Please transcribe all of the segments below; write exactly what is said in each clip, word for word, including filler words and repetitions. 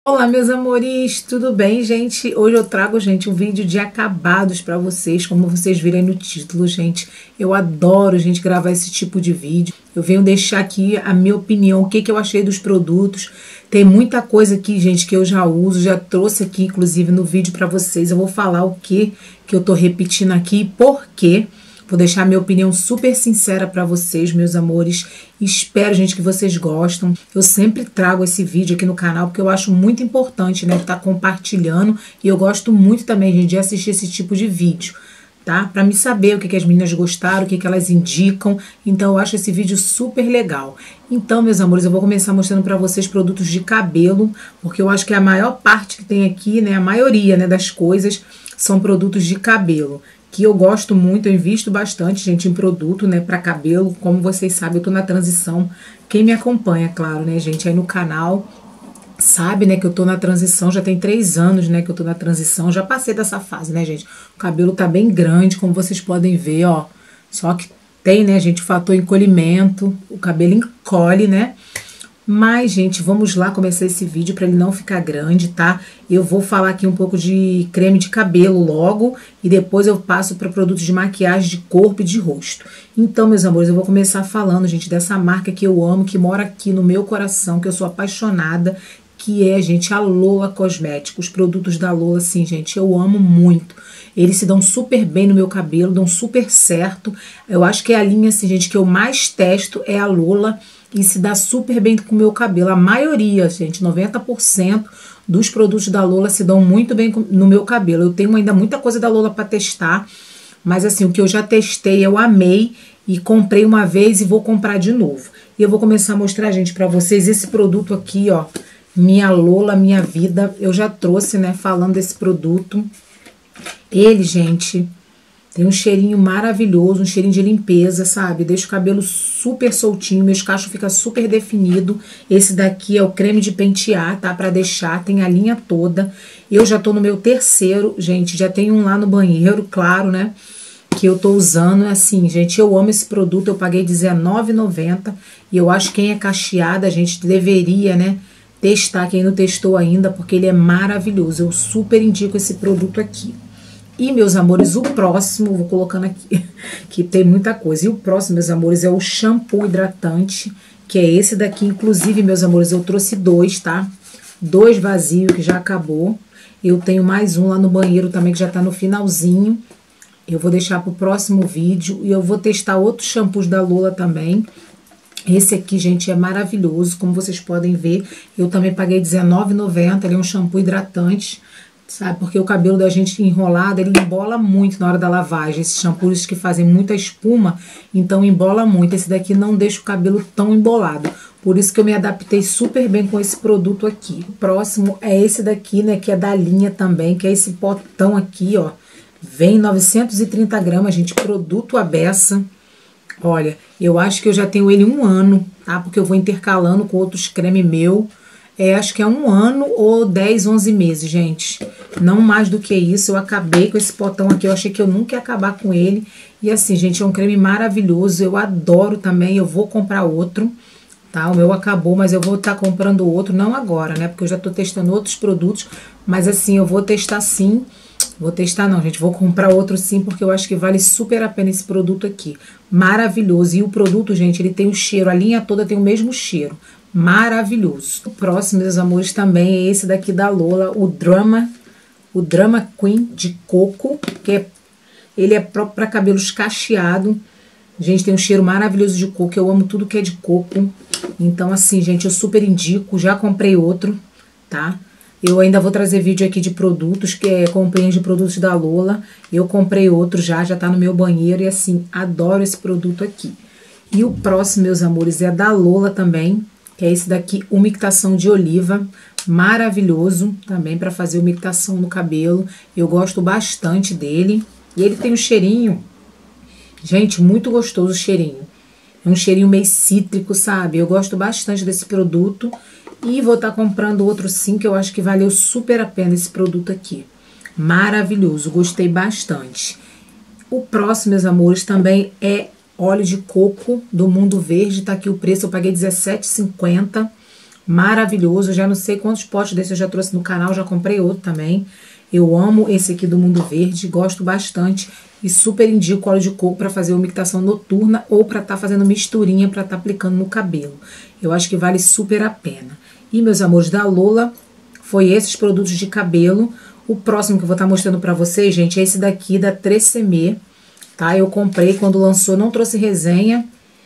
Olá, meus amores, tudo bem, gente? Hoje eu trago, gente, um vídeo de acabados pra vocês, como vocês viram aí no título, gente. Eu adoro, gente, gravar esse tipo de vídeo. Eu venho deixar aqui a minha opinião, o que, que eu achei dos produtos. Tem muita coisa aqui, gente, que eu já uso, já trouxe aqui, inclusive, no vídeo pra vocês. Eu vou falar o que que eu tô repetindo aqui e por quê. Vou deixar minha opinião super sincera para vocês, meus amores. Espero, gente, que vocês gostam. Eu sempre trago esse vídeo aqui no canal porque eu acho muito importante, né, estar compartilhando. E eu gosto muito também, gente, de assistir esse tipo de vídeo, tá? Para me saber o que, que as meninas gostaram, o que, que elas indicam. Então, eu acho esse vídeo super legal. Então, meus amores, eu vou começar mostrando para vocês produtos de cabelo, porque eu acho que a maior parte que tem aqui, né, a maioria, né, das coisas são produtos de cabelo. Que eu gosto muito, eu invisto bastante, gente, em produto, né, para cabelo. Como vocês sabem, eu tô na transição. Quem me acompanha, claro, né, gente, aí no canal, sabe, né, que eu tô na transição, já tem três anos, né, que eu tô na transição. Já passei dessa fase, né, gente. O cabelo tá bem grande, como vocês podem ver, ó. Só que tem, né, gente, o fator encolhimento, o cabelo encolhe, né. Mas, gente, vamos lá começar esse vídeo para ele não ficar grande, tá? Eu vou falar aqui um pouco de creme de cabelo logo e depois eu passo para produtos de maquiagem de corpo e de rosto. Então, meus amores, eu vou começar falando, gente, dessa marca que eu amo, que mora aqui no meu coração, que eu sou apaixonada, que é, gente, a Lola Cosméticos. Os produtos da Lola, assim, gente, eu amo muito. Eles se dão super bem no meu cabelo, dão super certo. Eu acho que é a linha, assim, gente, que eu mais testo é a Lola. E se dá super bem com o meu cabelo. A maioria, gente, noventa por cento dos produtos da Lola se dão muito bem no meu cabelo. Eu tenho ainda muita coisa da Lola para testar, mas assim, o que eu já testei, eu amei e comprei uma vez e vou comprar de novo. E eu vou começar a mostrar, gente, para vocês esse produto aqui, ó, Minha Lola, Minha Vida. Eu já trouxe, né, falando desse produto. Ele, gente, tem um cheirinho maravilhoso, um cheirinho de limpeza, sabe? Deixa o cabelo super soltinho, meus cachos ficam super definido. Esse daqui é o creme de pentear, tá? Pra deixar, tem a linha toda. Eu já tô no meu terceiro, gente, já tem um lá no banheiro, claro, né? Que eu tô usando, assim, gente, eu amo esse produto, eu paguei dezenove reais e noventa centavos. E eu acho que quem é cacheada, a gente deveria, né, testar, quem não testou ainda, porque ele é maravilhoso. Eu super indico esse produto aqui. E, meus amores, o próximo, vou colocando aqui, que tem muita coisa. E o próximo, meus amores, é o shampoo hidratante, que é esse daqui. Inclusive, meus amores, eu trouxe dois, tá? Dois vazios, que já acabou. Eu tenho mais um lá no banheiro também, que já tá no finalzinho. Eu vou deixar pro próximo vídeo. E eu vou testar outros shampoos da Lola também. Esse aqui, gente, é maravilhoso, como vocês podem ver. Eu também paguei dezenove reais e noventa centavos, ele é um shampoo hidratante. Sabe, porque o cabelo da gente enrolado, ele embola muito na hora da lavagem. Esses shampoos que fazem muita espuma, então embola muito. Esse daqui não deixa o cabelo tão embolado. Por isso que eu me adaptei super bem com esse produto aqui. O próximo é esse daqui, né, que é da linha também, que é esse potão aqui, ó. Vem novecentos e trinta gramas, gente, produto à beça. Olha, eu acho que eu já tenho ele um ano, tá? Porque eu vou intercalando com outros creme meu. É, acho que é um ano ou dez, onze meses, gente. Não mais do que isso. Eu acabei com esse potão aqui. Eu achei que eu nunca ia acabar com ele. E assim, gente, é um creme maravilhoso. Eu adoro também. Eu vou comprar outro, tá? O meu acabou, mas eu vou estar comprando outro. Não agora, né? Porque eu já tô testando outros produtos. Mas assim, eu vou testar sim. Vou testar não, gente. Vou comprar outro sim, porque eu acho que vale super a pena esse produto aqui. Maravilhoso. E o produto, gente, ele tem o cheiro. A linha toda tem o mesmo cheiro. Maravilhoso. O próximo, meus amores, também é esse daqui da Lola, o Drama, o Drama Queen de coco, que é, ele é próprio para cabelos cacheados. Gente, tem um cheiro maravilhoso de coco, eu amo tudo que é de coco. Então, assim, gente, eu super indico, já comprei outro, tá? Eu ainda vou trazer vídeo aqui de produtos, que é comprinhas de produtos da Lola. Eu comprei outro já, já tá no meu banheiro e, assim, adoro esse produto aqui. E o próximo, meus amores, é da Lola também, que é esse daqui, umectação de oliva, maravilhoso também para fazer umectação no cabelo. Eu gosto bastante dele. E ele tem um cheirinho, gente, muito gostoso o cheirinho. É um cheirinho meio cítrico, sabe? Eu gosto bastante desse produto. E vou estar comprando outro sim, que eu acho que valeu super a pena esse produto aqui. Maravilhoso, gostei bastante. O próximo, meus amores, também é óleo de coco do Mundo Verde, tá aqui o preço, eu paguei dezessete reais e cinquenta centavos. maravilhoso. Já não sei quantos potes desse eu já trouxe no canal, já comprei outro também. Eu amo esse aqui do Mundo Verde, gosto bastante e super indico óleo de coco para fazer umectação noturna ou para estar tá fazendo misturinha para estar tá aplicando no cabelo. Eu acho que vale super a pena. E, meus amores, da Lola, foi esses produtos de cabelo. O próximo que eu vou estar tá mostrando para vocês, gente, é esse daqui da Tresemmé, tá? Eu comprei quando lançou, não trouxe resenha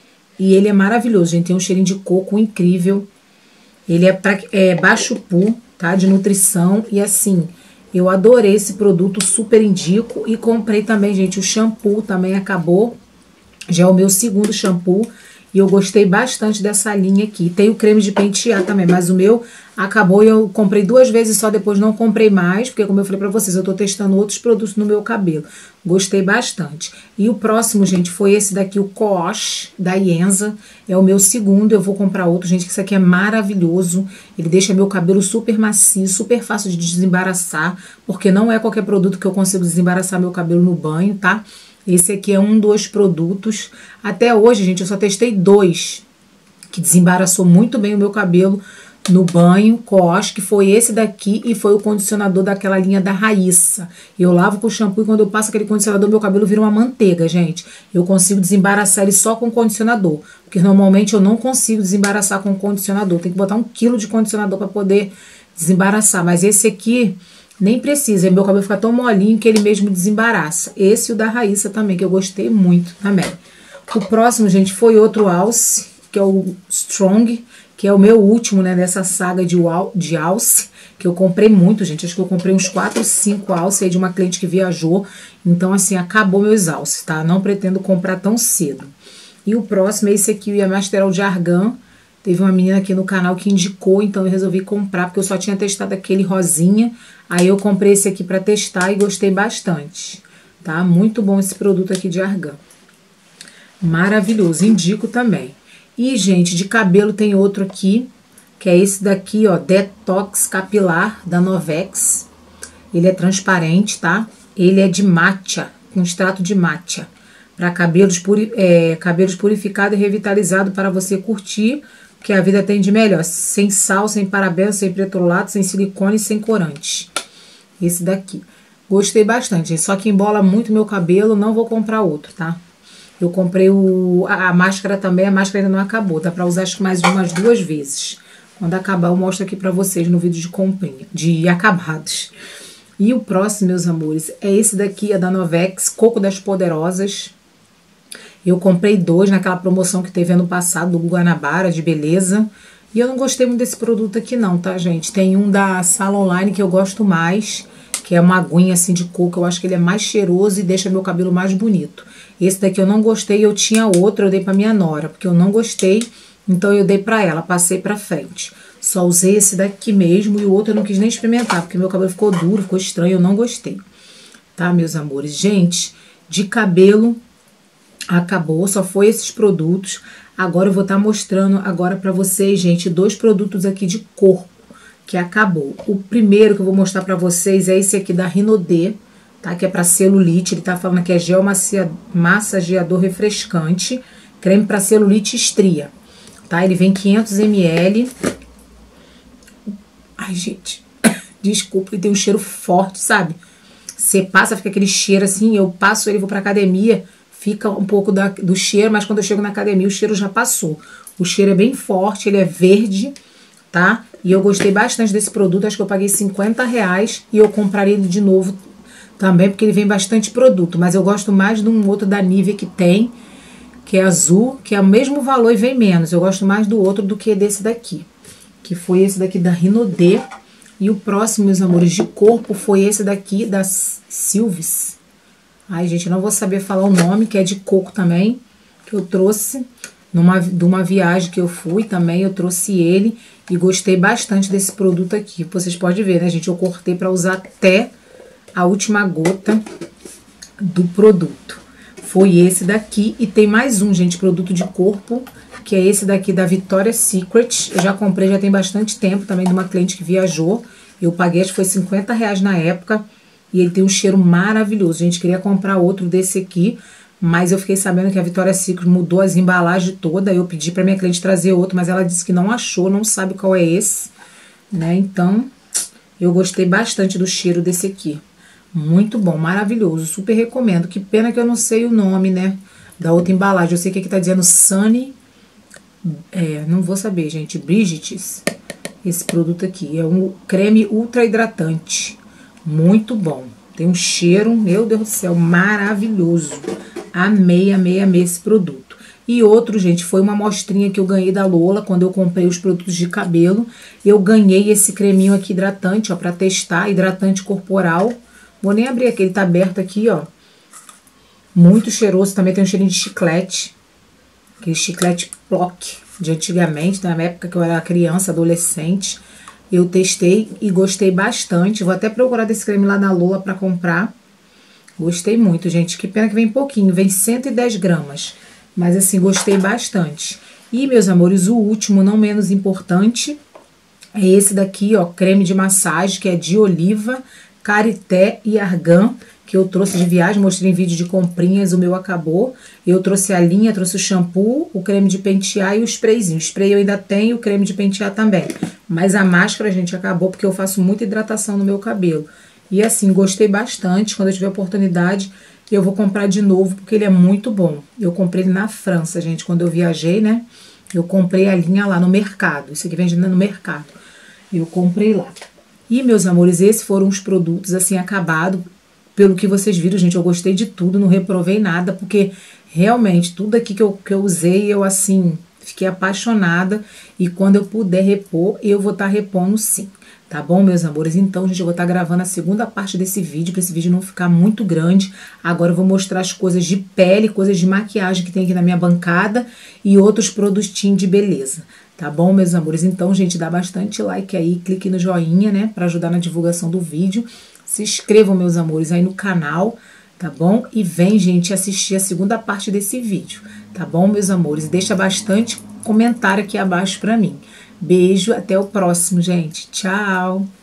e ele é maravilhoso, gente. Tem um cheirinho de coco incrível. Ele é, pra, é baixo pu, tá? De nutrição e assim... Eu adorei esse produto, super indico. E comprei também, gente, o shampoo também acabou. Já é o meu segundo shampoo. E eu gostei bastante dessa linha aqui. Tem o creme de pentear também, mas o meu acabou e eu comprei duas vezes só, depois não comprei mais. Porque como eu falei pra vocês, eu tô testando outros produtos no meu cabelo. Gostei bastante. E o próximo, gente, foi esse daqui, o Coach, da Ienza. É o meu segundo, eu vou comprar outro, gente, que isso aqui é maravilhoso. Ele deixa meu cabelo super macio, super fácil de desembaraçar. Porque não é qualquer produto que eu consigo desembaraçar meu cabelo no banho, tá? Esse aqui é um dos produtos. Até hoje, gente, eu só testei dois que desembaraçou muito bem o meu cabelo no banho, Coach, que foi esse daqui e foi o condicionador daquela linha da Raíssa. Eu lavo com shampoo e quando eu passo aquele condicionador, meu cabelo vira uma manteiga, gente. Eu consigo desembaraçar ele só com condicionador, porque normalmente eu não consigo desembaraçar com condicionador. Tem que botar um quilo de condicionador para poder desembaraçar, mas esse aqui... nem precisa, meu cabelo fica tão molinho que ele mesmo desembaraça. Esse e o da Raíssa também, que eu gostei muito também. O próximo, gente, foi outro alce, que é o Strong, que é o meu último, né, dessa saga de, de alce, que eu comprei muito, gente. Acho que eu comprei uns quatro, cinco alce aí de uma cliente que viajou. Então, assim, acabou meus alces, tá? Não pretendo comprar tão cedo. E o próximo é esse aqui, o Yamasterol de Argan. Teve uma menina aqui no canal que indicou, então eu resolvi comprar, porque eu só tinha testado aquele rosinha. Aí eu comprei esse aqui pra testar e gostei bastante, tá? Muito bom esse produto aqui de Argan. Maravilhoso, indico também. E, gente, de cabelo tem outro aqui, que é esse daqui, ó, Detox Capilar, da Novex. Ele é transparente, tá? Ele é de matcha, com extrato de matcha. Para cabelos, puri é, cabelos purificado e revitalizado para você curtir, que a vida tem de melhor, sem sal, sem parabéns, sem petrolato, sem silicone e sem corante. Esse daqui. Gostei bastante, gente. Só que embola muito meu cabelo, não vou comprar outro, tá? Eu comprei o, a, a máscara também, a máscara ainda não acabou. Dá pra usar acho que mais umas duas vezes. Quando acabar eu mostro aqui pra vocês no vídeo de comprinha, de acabados. E o próximo, meus amores, é esse daqui, é da Novex, Coco das Poderosas. Eu comprei dois naquela promoção que teve ano passado, do Guanabara, de beleza. E eu não gostei muito desse produto aqui não, tá, gente? Tem um da Sala Online que eu gosto mais, que é uma aguinha assim de coco. Eu acho que ele é mais cheiroso e deixa meu cabelo mais bonito. Esse daqui eu não gostei, eu tinha outro, eu dei pra minha nora, porque eu não gostei, então eu dei pra ela, passei pra frente. Só usei esse daqui mesmo e o outro eu não quis nem experimentar, porque meu cabelo ficou duro, ficou estranho, eu não gostei. Tá, meus amores? Gente, de cabelo... acabou, só foi esses produtos. Agora eu vou estar mostrando agora pra vocês, gente, dois produtos aqui de corpo que acabou. O primeiro que eu vou mostrar pra vocês é esse aqui da Rinodê, tá? Que é pra celulite. Ele tá falando que é gel massageador refrescante, creme pra celulite e estria, tá? Ele vem quinhentos mililitros. Ai, gente, desculpa, ele tem um cheiro forte, sabe? Você passa, fica aquele cheiro assim, eu passo ele, vou pra academia, fica um pouco da, do cheiro, mas quando eu chego na academia o cheiro já passou. O cheiro é bem forte, ele é verde, tá? E eu gostei bastante desse produto, acho que eu paguei cinquenta reais e eu compraria ele de novo também, porque ele vem bastante produto. Mas eu gosto mais de um outro da Nivea que tem, que é azul, que é o mesmo valor e vem menos. Eu gosto mais do outro do que desse daqui, que foi esse daqui da Rinodê. E o próximo, meus amores, de corpo foi esse daqui da Sylvis. Ai, gente, eu não vou saber falar o nome, que é de coco também, que eu trouxe numa, de uma viagem que eu fui também, eu trouxe ele e gostei bastante desse produto aqui. Vocês podem ver, né, gente? Eu cortei para usar até a última gota do produto. Foi esse daqui e tem mais um, gente, produto de corpo, que é esse daqui da Victoria's Secret. Eu já comprei, já tem bastante tempo também, de uma cliente que viajou. Eu paguei, acho que foi cinquenta reais na época. E ele tem um cheiro maravilhoso. A gente queria comprar outro desse aqui, mas eu fiquei sabendo que a Victoria's Secret mudou as embalagens toda. Eu pedi para minha cliente trazer outro, mas ela disse que não achou, não sabe qual é esse, né? Então, eu gostei bastante do cheiro desse aqui. Muito bom, maravilhoso, super recomendo. Que pena que eu não sei o nome, né, da outra embalagem. Eu sei que aqui tá dizendo Sunny, é, não vou saber, gente, Brigitte's. Esse produto aqui é um creme ultra hidratante, muito bom. Tem um cheiro, meu Deus do céu, maravilhoso. Amei, amei, amei esse produto. E outro, gente, foi uma amostrinha que eu ganhei da Lola quando eu comprei os produtos de cabelo. Eu ganhei esse creminho aqui hidratante, ó, pra testar, hidratante corporal. Vou nem abrir aqui, ele tá aberto aqui, ó. Muito cheiroso, também tem um cheirinho de chiclete. Aquele chiclete Plock de antigamente, na época que eu era criança, adolescente. Eu testei e gostei bastante. Vou até procurar desse creme lá na Lola pra comprar. Gostei muito, gente. Que pena que vem pouquinho, vem cento e dez gramas. Mas assim, gostei bastante. E, meus amores, o último, não menos importante, é esse daqui, ó, creme de massagem, que é de oliva, karité e argan, que eu trouxe de viagem, mostrei em vídeo de comprinhas, o meu acabou. Eu trouxe a linha, trouxe o shampoo, o creme de pentear e o sprayzinho. O spray eu ainda tenho, o creme de pentear também. Mas a máscara, gente, acabou porque eu faço muita hidratação no meu cabelo. E assim, gostei bastante. Quando eu tiver oportunidade, eu vou comprar de novo, porque ele é muito bom. Eu comprei ele na França, gente, quando eu viajei, né? Eu comprei a linha lá no mercado. Isso aqui vende no mercado. Eu comprei lá. E, meus amores, esses foram os produtos, assim, acabados. Pelo que vocês viram, gente, eu gostei de tudo, não reprovei nada, porque realmente tudo aqui que eu, que eu usei, eu, assim, fiquei apaixonada. E quando eu puder repor, eu vou estar repondo sim. Tá bom, meus amores? Então, gente, eu vou estar gravando a segunda parte desse vídeo, para esse vídeo não ficar muito grande. Agora eu vou mostrar as coisas de pele, coisas de maquiagem que tem aqui na minha bancada e outros produtinhos de beleza. Tá bom, meus amores? Então, gente, dá bastante like aí, clique no joinha, né, para ajudar na divulgação do vídeo. Se inscrevam, meus amores, aí no canal, tá bom? E vem, gente, assistir a segunda parte desse vídeo, tá bom, meus amores? Deixa bastante comentário aqui abaixo pra mim. Beijo, até o próximo, gente. Tchau!